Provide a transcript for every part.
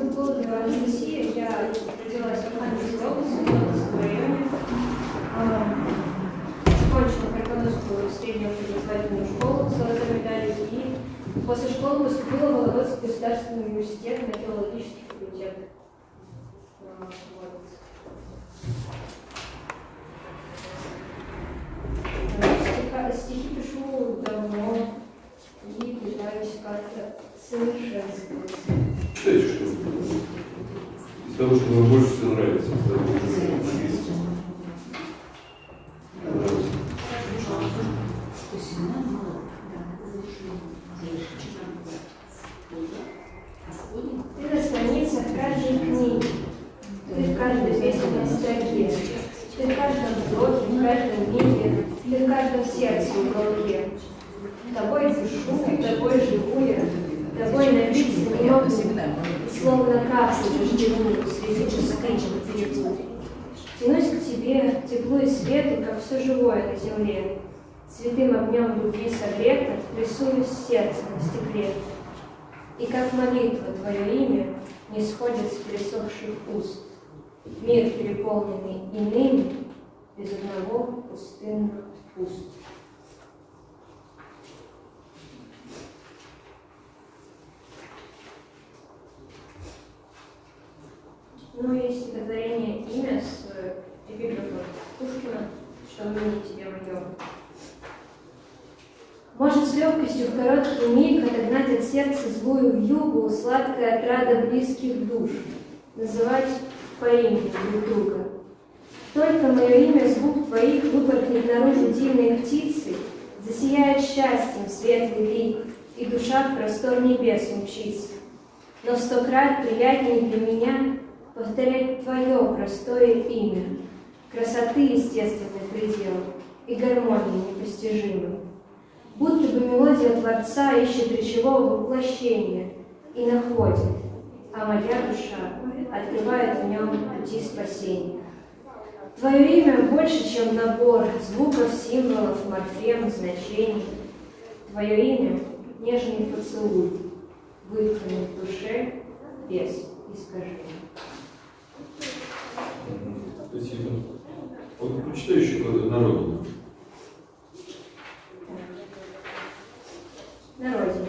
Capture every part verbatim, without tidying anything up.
зовут Голубева Анастасия, я родилась в Архангельской области, в Новосибирском районе. Закончила Каркановскую среднюю образовательную школу с золотой медалью и после школы поступила в Вологодский государственный университет на филологический факультет. Вот. Стихи пишу давно и пытаюсь как-то совершенствоваться. Читайте что-нибудь из того, что вам больше всего нравится, из того, что написано. Ты на страницах каждой книги, ты в каждой песенной строке, ты в каждом вздохе, в каждом мире, ты в каждом сердце в уголке. Тобой дышу, тобой живу я, тобой напиться не могу, словно капли дождевые среди пустыни. Тянусь к тебе, теплу и свету, как все живое на земле. Святым огнем любви согрето, рисуюсь сердце на стекле. И как молитва твое имя не сходит с пересохших уст. Мир, переполненный иными, без одного пустынных уст. Ну и стихотворение «Имя» с эпиграфом Пушкина, что ныне тебе мое. Может с легкостью в короткий миг отогнать от сердца злую вьюгу, сладкая отрада близких душ, называть по имени друг друга. Только мое имя с губ твоих выпорхнет наружу дивной птицей, засияет счастьем светлый лик, и душа в простор небес умчится. Но в сто крат приятнее для меня повторять твое простое имя, красоты естественный предел и гармонии непостижимой. Будто бы мелодия Творца ищет речевого воплощения и находит, а моя душа открывает в нем пути спасения. Твое имя больше, чем набор звуков, символов, морфем, значений. Твое имя — нежный поцелуй, вытканный в душе без искажений. Спасибо. Вот прочитай еще на родину. На родине.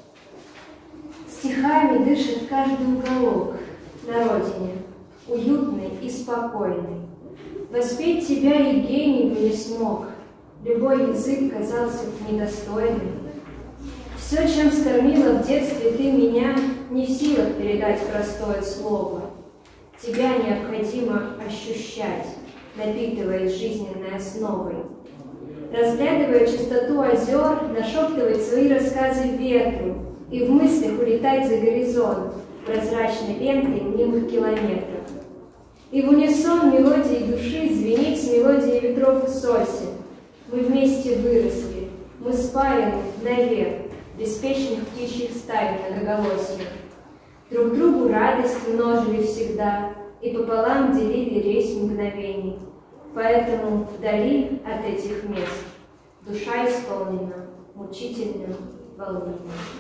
Стихами дышит каждый уголок на родине, уютный и спокойный. Воспеть тебя Евгений бы не смог, любой язык казался б недостойным. Все, чем скормила в детстве ты меня, не в силах передать простое слово. Тебя необходимо ощущать, напитываясь жизненной основой. Разглядывая чистоту озер, нашептывать свои рассказы ветру и в мыслях улетать за горизонт прозрачной лентой мнимых километров. И в унисон мелодии души звенит с мелодией ветров и сосен. Мы вместе выросли, мы спаяны навек беспечных птичьих стай многоголосья. Друг другу радость множили всегда и пополам делили рейс мгновений. Поэтому вдали от этих мест душа исполнена мучительным волнением.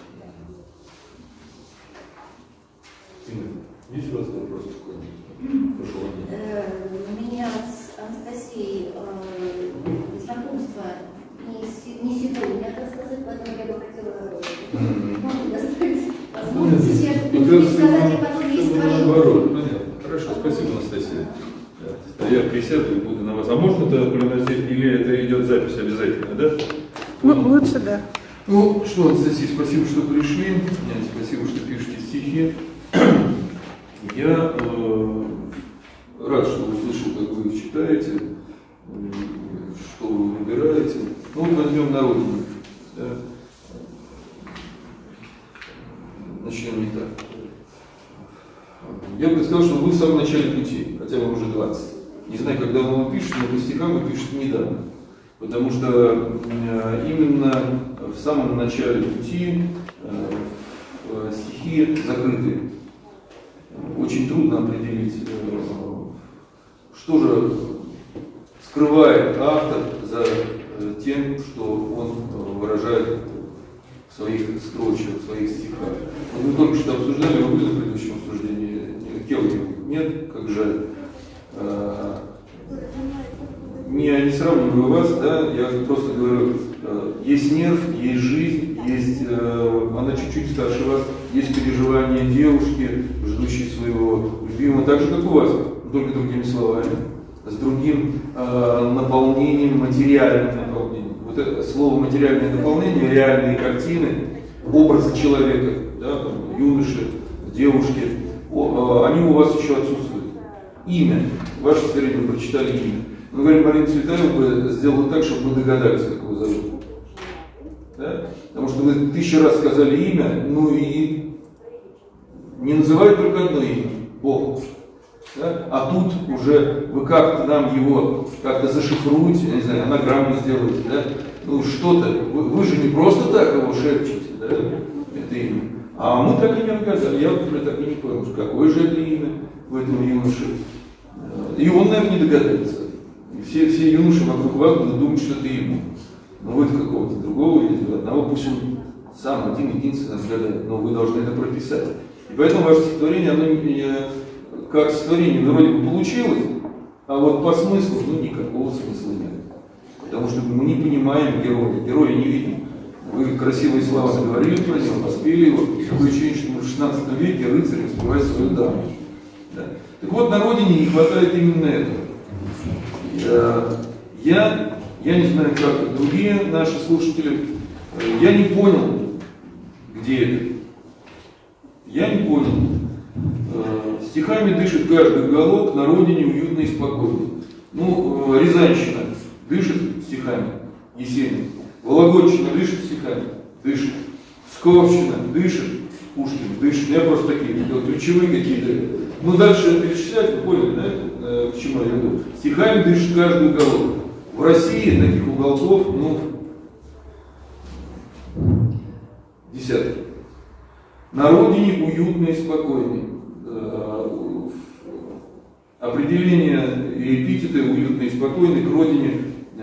Есть у вас вопрос какой-нибудь? Прошу, У меня с Анастасией знакомство не сегодня, так сказать, поэтому я бы хотела предоставить возможность сказать, и потом есть наоборот. Понятно. Хорошо, спасибо, Анастасия. Я присяду и буду на вас. А можно это проанализировать, или это идет запись обязательно, да? Ну, лучше, да. Ну что, Анастасия, спасибо, что пришли. Спасибо, что пишете стихи. Я э, рад, что услышал, как вы их читаете, что вы выбираете. Ну вот возьмем на родину. Да? Начнем не так. Я бы сказал, что вы в самом начале пути, хотя вам уже двадцать. Не знаю, когда вы его пишете, но по стихам вы пишете недавно. Потому что именно в самом начале пути стихи закрыты. Очень трудно определить, что же скрывает автор за тем, что он выражает в своих строчках, в своих стихах. Мы только что обсуждали, вы были на предыдущем обсуждении поддерживаю вас, да, я просто говорю, есть нерв, есть жизнь, есть, она чуть-чуть старше вас, есть переживания девушки, ждущей своего любимого, так же, как у вас, только другими словами, с другим э, наполнением, материальным наполнением. Вот это слово материальное наполнение, реальные картины, образы человека, да, там, юноши, девушки, о, э, они у вас еще отсутствуют. Имя. Ваше старение вы прочитали имя. Мы говорим, Марина Цветаева бы сделала так, чтобы мы догадались, как его зовут. Да? Потому что вы тысячу раз сказали имя, ну и не называют только одно имя. Бог. Да? А тут уже вы как-то нам его как-то зашифруете, я не знаю, анаграмму сделаете, да? Ну что-то, вы, вы же не просто так его шепчете, да? Это имя. А мы так и не отгадали, я, например, так и не понял, какое же это имя в этом юноше. И он, наверное, не догадается. И все, все юноши вокруг вас будут думать, что это ему. Но вы-то какого-то другого или одного, пусть он сам один единственный отгадает, но вы должны это прописать. И поэтому ваше стихотворение, оно не, как стихотворение вроде бы получилось, а вот по смыслу, ну, никакого смысла нет. Потому что мы не понимаем героя, героя не видим. Вы красивые слова говорили про него, поспели его, такое ощущение, что в шестнадцатом веке рыцарь воспевает свою даму. Да. Так вот, на родине не хватает именно этого. Я, я не знаю, как другие наши слушатели, я не понял, где это. Я не понял. Стихами дышит каждый уголок, на родине уютно и спокойно. Ну, Рязанщина дышит стихами, Есенин. Вологодчина дышит стихами, дышит. Псковщина дышит, Пушкин дышит. Я просто такие ключевые какие-то. Ну, дальше перечислять, вы поняли, да, к чему я веду. Стихами дышит каждый уголок. В России таких уголков, ну, десятки. На родине уютно и спокойно. Определение и эпитеты уютно и спокойно к родине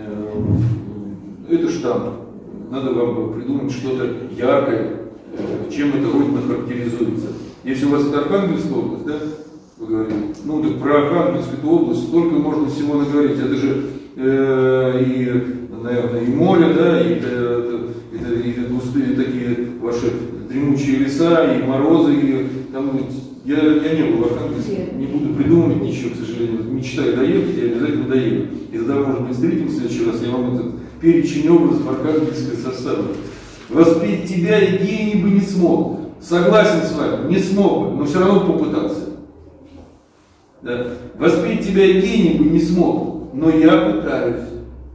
— это штамп. Надо вам придумать что-то яркое, чем эта родина характеризуется. Если у вас это Архангельская область, да, вы говорите, ну так про Архангельскую область столько можно всего наговорить. Это же э, и, наверное, и море, да, и, это, это, и густые такие ваши дремучие леса, и морозы, и там, я, я не был в Архангельске, не буду придумывать ничего, к сожалению. Мечтаю доехать, я обязательно доеду. И тогда, может быть, встретимся в следующий раз, я вам этот перечень образов Архангельской составлю. Воспеть тебя и гений бы не смог. Согласен с вами, не смог бы, но все равно попытался. Да. Воспеть тебя и гений бы не смог, но я пытаюсь.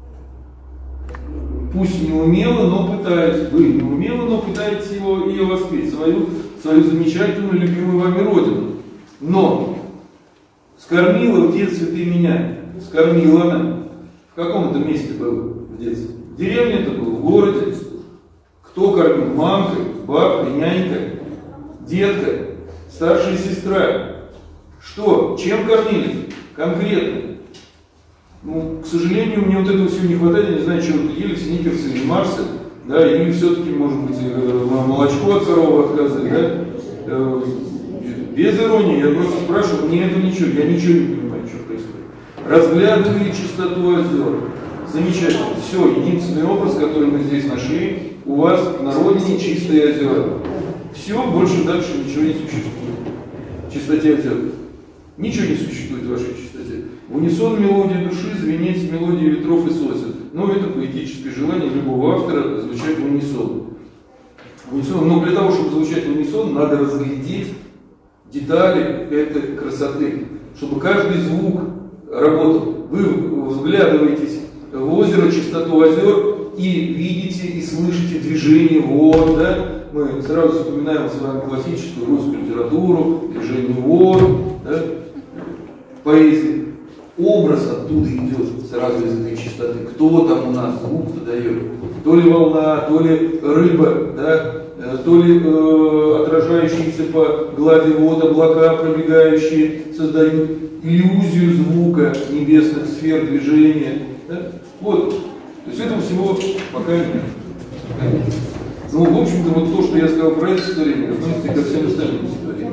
Пусть не умело, но пытаюсь. Вы не умело, но пытаетесь его, ее воспеть, свою, свою замечательную, любимую вами родину. Но скормила в детстве ты меня. Скормила она. В каком это месте было в детстве? В деревне это было, в городе. Кто кормил? Мамка, бабка, нянька, детка, старшая сестра. Что? Чем кормили? Конкретно. Ну, к сожалению, мне вот этого всего не хватает. Я не знаю, чего вы ели, сникерсы или марсы. Да, или все-таки, может быть, молочко от коровы отказывали, да? Без иронии, я просто спрашиваю, мне это ничего, я ничего не понимаю, что происходит. Разглядывали чистоту озер. Замечательно. Все, единственный образ, который мы здесь нашли, у вас на родине чистые озера. Все, больше дальше ничего не существует. Чистоте озер. Ничего не существует в вашей чистоте. В унисон мелодии души звенеть с мелодией ветров и сосен. Но это поэтическое желание любого автора звучать в унисон. В унисон. Но для того, чтобы звучать в унисон, надо разглядеть детали этой красоты. Чтобы каждый звук работал. Вы взглядываетесь в озеро, чистоту озер и видите и слышите движение вод. Да? Мы сразу вспоминаем с вами классическую русскую литературу, движение вод, да? Поэзия. Образ оттуда идет сразу из этой чистоты. Кто там у нас звук-то дает? То ли волна, то ли рыба, да? То ли э, отражающиеся по глади вод облака, пробегающие, создают иллюзию звука небесных сфер движения. Да? Вот. То есть этого всего пока нет. Ну, в общем-то, вот то, что я сказал про это стихотворение, относится ко всем остальным стихотворениям.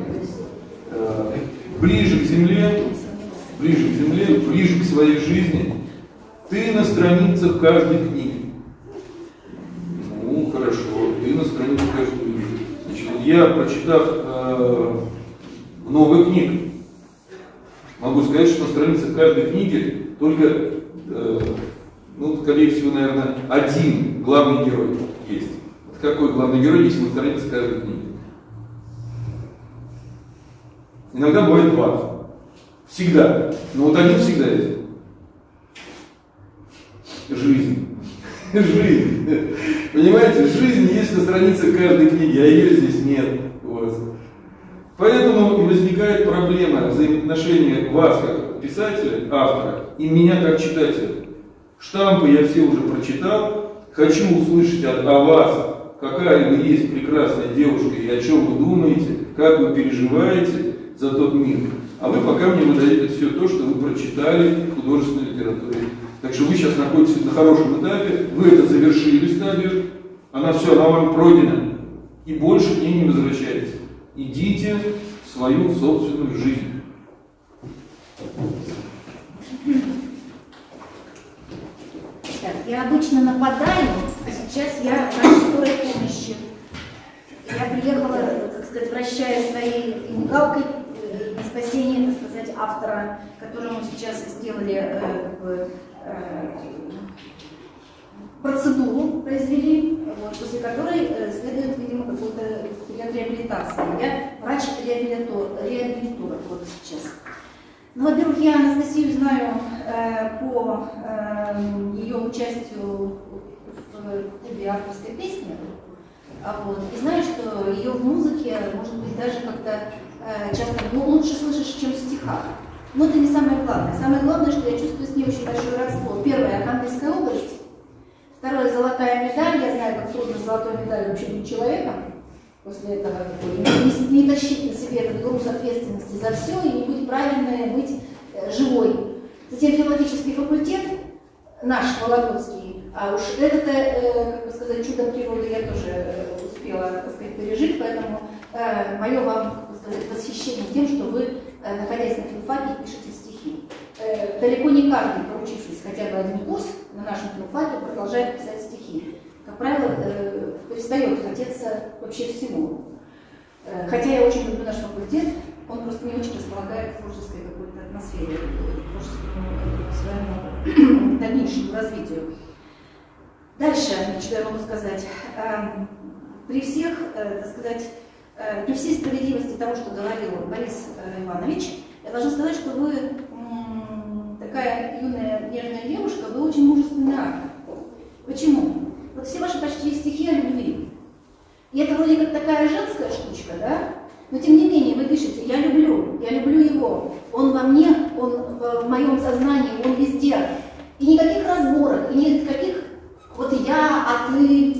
Ближе к земле, ближе к земле, ближе к своей жизни, Ты на страницах каждой книги. Ну, хорошо, ты на страницах каждой книги. Значит, я, прочитав э, много книг, могу сказать, что на страницах каждой книги только, э, ну, скорее всего, наверное, один главный герой есть. Вот какой главный герой есть на странице каждой книги? Иногда бывает два. Всегда. Но вот один всегда есть. Жизнь. Жизнь. Понимаете, жизнь есть на странице каждой книги, а ее здесь нет у вас. Поэтому и возникает проблема взаимоотношения вас как писателя, автора, и меня как читателя. Штампы я все уже прочитал. Хочу услышать о, о вас, какая вы есть прекрасная девушка и о чем вы думаете, как вы переживаете за тот мир. А вы пока мне выдаете все то, что вы прочитали в художественной литературе. Так что вы сейчас находитесь на хорошем этапе, вы это завершили стадию, она все, она вам пройдена. И больше к ней не возвращайтесь. Идите в свою собственную жизнь. Так, я обычно нападаю, а сейчас я ради скорой помощи. Я приехала, так сказать, вращая своей мигалкой на спасение, так сказать, автора, которому сейчас сделали э, как бы, э, процедуру, произвели, вот, после которой э, следует, видимо, какой-то реабилитация. Я врач-реабилитолог вот сейчас. Ну, во-первых, я Анастасию знаю э, по э, ее участию в клубе авторской песни. А вот, и знаю, что ее в музыке, может быть, даже как-то э, часто ну, лучше слышишь, чем в стихах. Но это не самое главное. Самое главное, что я чувствую с ней очень большое родство. Первое – Архангельская область. Второе – золотая медаль. Я знаю, как трудно золотой медаль вообще быть человеком. После этого не, не, не тащить на себе этот груз ответственности за все и не быть правильной, быть э, живой. Затем филологический факультет, наш Вологодский, а уж это, э, как бы сказать, чудо природы я тоже э, успела, так сказать, пережить, поэтому э, мое вам, как бы сказать, восхищение тем, что вы, э, находясь на филфаке, пишете стихи. Э, далеко не каждый, проучившись хотя бы один курс на нашем филфаке, продолжает писать стихи. Как правило, э, перестает хотеться вообще всего. Э, хотя я очень люблю наш факультет, он просто не очень располагает к творческой какой-то атмосфере, к творческому своему дальнейшему развитию. Дальше, что я могу сказать? Э, при всех, э, так сказать, э, при всей справедливости того, что говорил Борис э, Иванович, я должна сказать, что вы м, такая юная, нежная девушка, вы очень мужественный автор. Почему? Вот все ваши почти стихи о любви. И это вроде как такая женская штучка, да? Но тем не менее вы пишете: я люблю, я люблю его, он во мне, он в моем сознании, он везде. И никаких разборок, и никаких вот я, а ты,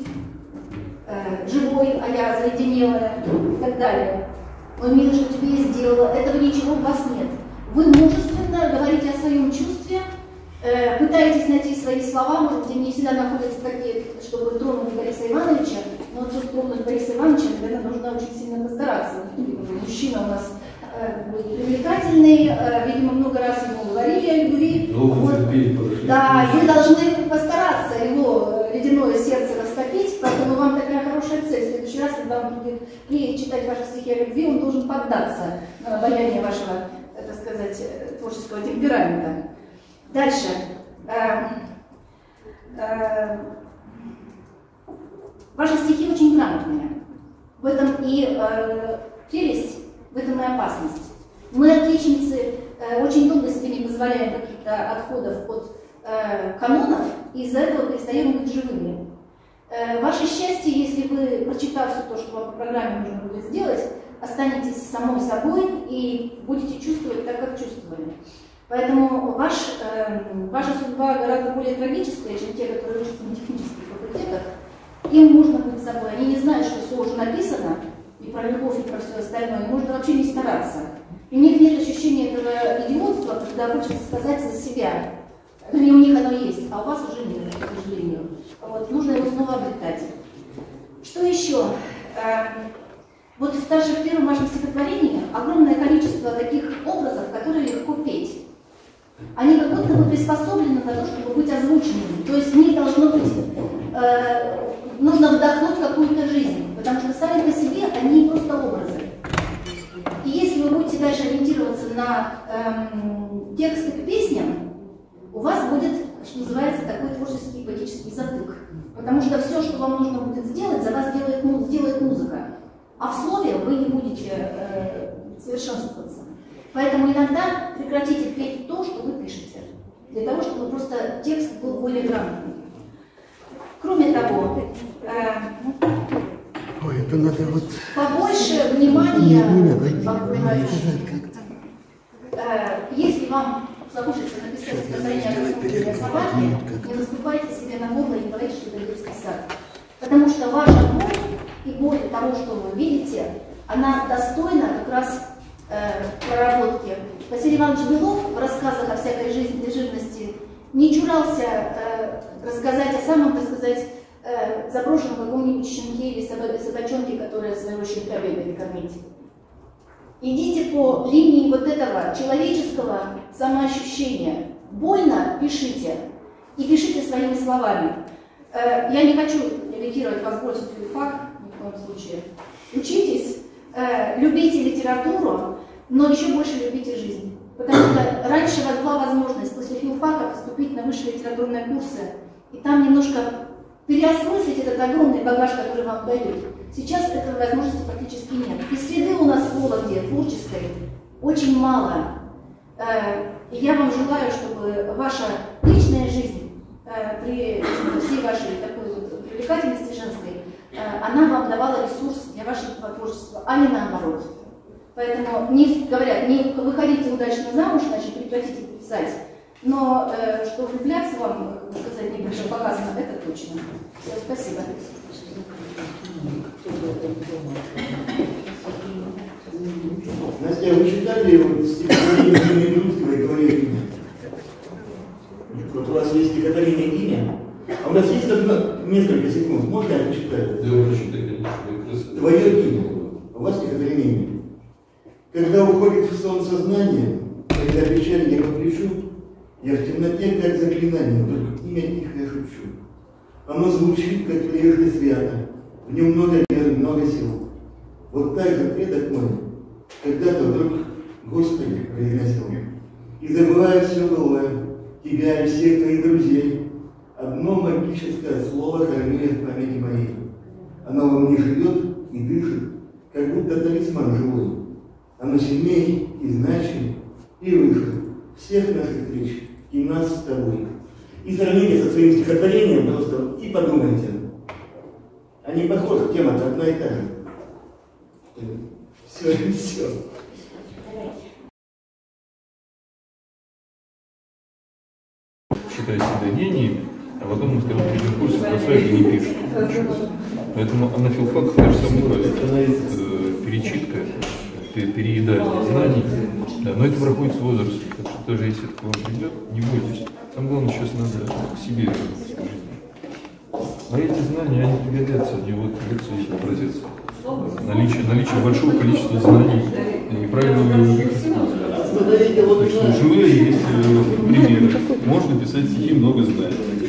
э, живой, а я заледенелая и так далее. Он мило, что тебе я сделала, этого ничего у вас нет. Вы мужественно говорите о своем чувстве, э, пытаетесь найти свои слова, может быть, не всегда находятся такие, чтобы тронуть Бориса Ивановича, но вот чтобы тронуть Бориса Ивановича, наверное, нужно очень сильно постараться. Мужчина у нас э, привлекательный, э, видимо, много раз ему говорили о любви. Вот. Да, вы должны постараться его ледяное сердце растопить, поэтому вам такая хорошая цель. В следующий раз, когда он будет приедет читать ваши стихи о любви, он должен поддаться на обаяние вашего, так сказать, творческого темперамента. Дальше. Э, э, ваши стихи очень грамотные. В этом и э, прелесть, в этом и опасность. Мы, отличницы, э, очень долго себе не позволяем каких-то отходов от э, канонов, и из-за этого перестаем быть живыми. Э, ваше счастье, если вы, прочитав все то, что вам по программе нужно будет сделать, останетесь самой собой и будете чувствовать так, как чувствовали. Поэтому ваш, э, ваша судьба гораздо более трагическая, чем те, которые учатся на технических факультетах. Им можно быть собой. Они не знают, что все уже написано, и про любовь, и про все остальное. И можно вообще не стараться. И у них нет ощущения этого идиотства, когда хочется сказать за себя. Вернее, у них оно есть, а у вас уже нет, к сожалению. Вот, нужно его снова обретать. Что еще? Вот даже в первом вашем стихотворении огромное количество таких образов, которые легко петь. Они как будто будто бы приспособлены для того, чтобы быть озвученными. То есть в них должно быть, э, нужно вдохнуть какую-то жизнь, потому что сами по себе они просто образы. И если вы будете дальше ориентироваться на эм, тексты к песням, у вас будет, что называется, такой творческий поэтический затык. Потому что все, что вам нужно будет сделать, за вас делает, ну, сделает музыка. А в слове вы не будете э, совершенствоваться. Поэтому иногда прекратите петь то, что вы пишете, для того, чтобы просто текст был более грамотный. Кроме того, э, Ой, это надо вот... побольше внимания, как-то. э, если вам захочется написать стихотворение о распутной собаке, не наступайте себе на горло и не говорите, что это детский сад. Потому что ваша боль и боль того, что вы видите, она достойна как раз э, проработки. Василий Иванович Белов в рассказах о всякой жизни и живности не чурался э, рассказать о самом, так сказать, э, заброшенном каком-нибудь щенке или собачонке, которая своего щенка бегает кормить. Идите по линии вот этого человеческого самоощущения. Больно — пишите. И пишите своими словами. Э, я не хочу имитировать вас больше филфак, ни в коем случае. Учитесь, э, любите литературу, но еще больше любите жизнь. Потому что раньше у вас была возможность после филфака поступить на высшие литературные курсы, и там немножко переосмыслить этот огромный багаж, который вам дают. Сейчас этой возможности практически нет. И среды у нас в Вологде творческой очень мало. И я вам желаю, чтобы ваша личная жизнь при всей вашей такой вот привлекательности женской, она вам давала ресурс для вашего творчества, а не наоборот. Поэтому не говорят, не выходите удачно замуж, значит прекратите писать. Но э, что влюбляться вам, как сказать, не противопоказано, это точно. Все, спасибо. Настя, вы читали вот стихотворение Грудского и говорили? Вот у вас есть стихотворение «Имя», а у нас есть одно, несколько секунд, можно я почитаю? Да, вы прочитайте, конечно. Твое имя. У вас стихотворение «Имя». Когда уходит в сон сознание, когда печаль я попляшу, я в темноте, как заклинание, только имя тихое шепчу. Оно звучит, как прежде свято, в нем много веры, много сил. Вот так же предок мой, когда-то вдруг Господи произносил. И забывая все былое, тебя и всех твоих друзей, одно магическое слово хранит в памяти моей. Оно во мне живет и дышит, как будто талисман живой. Оно сильнее и значимее и выше всех наших встреч и нас с тобой. И сравните со своим стихотворением просто и подумайте. Они похожи, тема-то одна и та же. Все, все. Считает себя гением, а потом на втором третьем курсе бросает и не пишет. Поэтому на филфак та же самая роль. Перечитка, переедание знаний. Да, но это проходит с возрастом. Так что даже если это к вам придет, не бойтесь. Там главное сейчас надо к себе вернуться к жизни. А эти знания, они пригодятся, они вот придется и образец. Наличие, наличие большого количества знаний, неправильно их использовать. Так что живые есть примеры. Можно писать стихи, много знаний.